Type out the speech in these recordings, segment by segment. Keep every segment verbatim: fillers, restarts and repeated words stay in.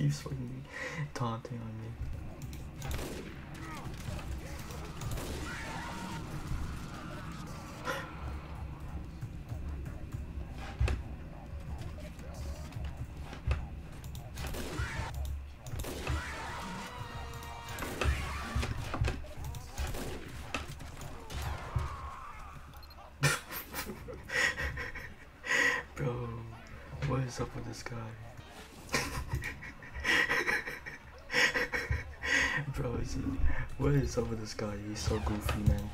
keeps fucking taunting on me. Bro, what is up with this guy? Bro, is it, what is up with this guy? He's so goofy, man.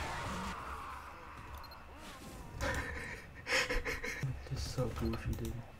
This is so goofy, dude.